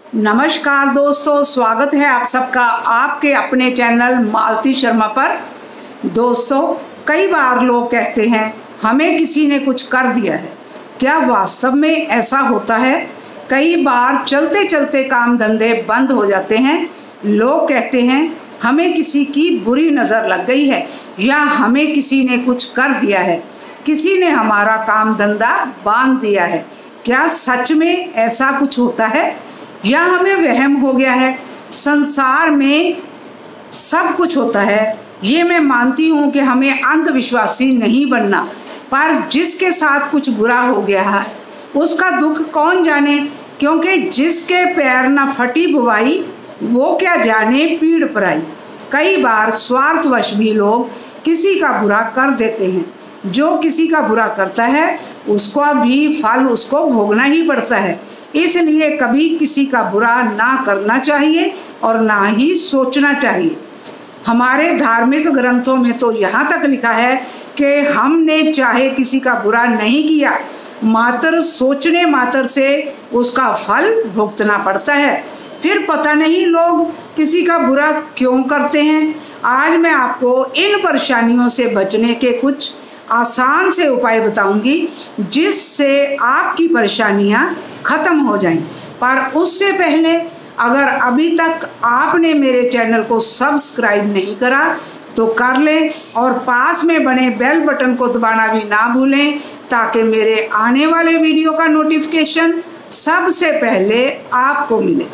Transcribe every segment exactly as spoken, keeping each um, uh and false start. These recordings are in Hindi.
नमस्कार दोस्तों, स्वागत है आप सबका आपके अपने चैनल मालती शर्मा पर। दोस्तों, कई बार लोग कहते हैं हमें किसी ने कुछ कर दिया है। क्या वास्तव में ऐसा होता है? कई बार चलते चलते काम धंधे बंद हो जाते हैं। लोग कहते हैं हमें किसी की बुरी नज़र लग गई है या हमें किसी ने कुछ कर दिया है, किसी ने हमारा काम धंधा बांध दिया है। क्या सच में ऐसा कुछ होता है या हमें वहम हो गया है? संसार में सब कुछ होता है, ये मैं मानती हूँ कि हमें अंधविश्वासी नहीं बनना, पर जिसके साथ कुछ बुरा हो गया है उसका दुख कौन जाने, क्योंकि जिसके पैर न फटी बुवाई वो क्या जाने पीड़ पराई। कई बार स्वार्थवश भी लोग किसी का बुरा कर देते हैं। जो किसी का बुरा करता है उसका भी फल उसको भोगना ही पड़ता है। इसलिए कभी किसी का बुरा ना करना चाहिए और ना ही सोचना चाहिए। हमारे धार्मिक ग्रंथों में तो यहाँ तक लिखा है कि हमने चाहे किसी का बुरा नहीं किया, मात्र सोचने मात्र से उसका फल भुगतना पड़ता है। फिर पता नहीं लोग किसी का बुरा क्यों करते हैं। आज मैं आपको इन परेशानियों से बचने के कुछ आसान से उपाय बताऊंगी जिससे आपकी परेशानियां ख़त्म हो जाएं। पर उससे पहले अगर अभी तक आपने मेरे चैनल को सब्सक्राइब नहीं करा तो कर लें और पास में बने बेल बटन को दबाना भी ना भूलें, ताकि मेरे आने वाले वीडियो का नोटिफिकेशन सबसे पहले आपको मिले।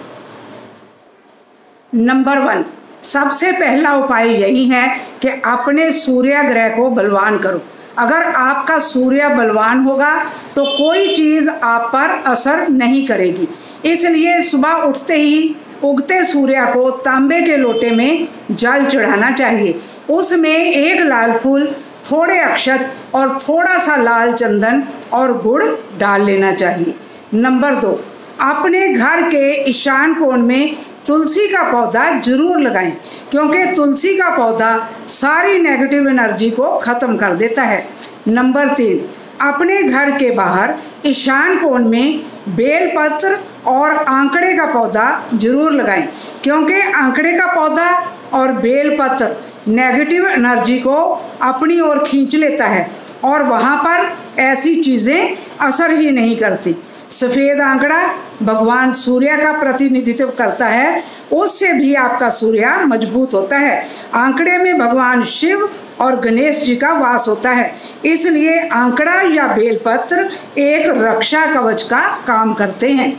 नंबर वन, सबसे पहला उपाय यही है कि अपने सूर्य ग्रह को बलवान करो। अगर आपका सूर्य बलवान होगा तो कोई चीज़ आप पर असर नहीं करेगी। इसलिए सुबह उठते ही उगते सूर्य को तांबे के लोटे में जल चढ़ाना चाहिए। उसमें एक लाल फूल, थोड़े अक्षत और थोड़ा सा लाल चंदन और गुड़ डाल लेना चाहिए। नंबर दो, अपने घर के ईशान कोण में तुलसी का पौधा जरूर लगाएं, क्योंकि तुलसी का पौधा सारी नेगेटिव एनर्जी को ख़त्म कर देता है। नंबर तीन, अपने घर के बाहर ईशान कोण में बेलपत्र और आंकड़े का पौधा जरूर लगाएं, क्योंकि आंकड़े का पौधा और बेलपत्र नेगेटिव एनर्जी को अपनी ओर खींच लेता है और वहाँ पर ऐसी चीज़ें असर ही नहीं करती। सफ़ेद आंकड़ा भगवान सूर्य का प्रतिनिधित्व करता है, उससे भी आपका सूर्य मजबूत होता है। आंकड़े में भगवान शिव और गणेश जी का वास होता है, इसलिए आंकड़ा या बेलपत्र एक रक्षा कवच का काम करते हैं।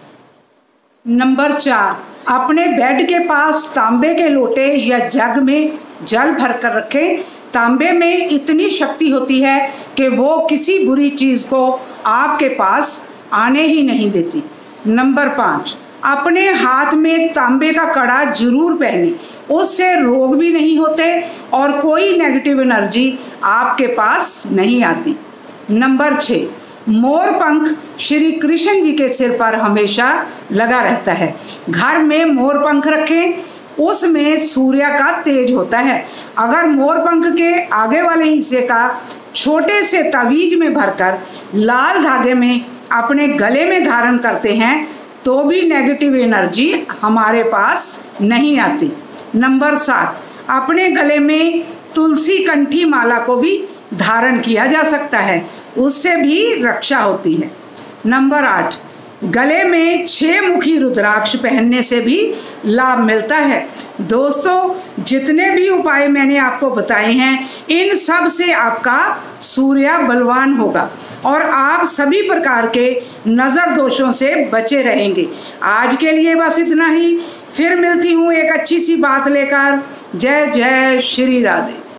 नंबर चार, अपने बेड के पास तांबे के लोटे या जग में जल भरकर रखें। तांबे में इतनी शक्ति होती है कि वो किसी बुरी चीज़ को आपके पास आने ही नहीं देती। नंबर पाँच, अपने हाथ में तांबे का कड़ा जरूर पहने, उससे रोग भी नहीं होते और कोई नेगेटिव एनर्जी आपके पास नहीं आती। नंबर छः, मोर पंख श्री कृष्ण जी के सिर पर हमेशा लगा रहता है। घर में मोर पंख रखें, उसमें सूर्य का तेज होता है। अगर मोर पंख के आगे वाले हिस्से का छोटे से तावीज में भरकर लाल धागे में अपने गले में धारण करते हैं तो भी नेगेटिव एनर्जी हमारे पास नहीं आती। नंबर सात, अपने गले में तुलसी कंठी माला को भी धारण किया जा सकता है, उससे भी रक्षा होती है। नंबर आठ, गले में छह मुखी रुद्राक्ष पहनने से भी लाभ मिलता है। दोस्तों, जितने भी उपाय मैंने आपको बताए हैं इन सब से आपका सूर्य बलवान होगा और आप सभी प्रकार के नज़र दोषों से बचे रहेंगे। आज के लिए बस इतना ही, फिर मिलती हूँ एक अच्छी सी बात लेकर। जय जय श्री राधे।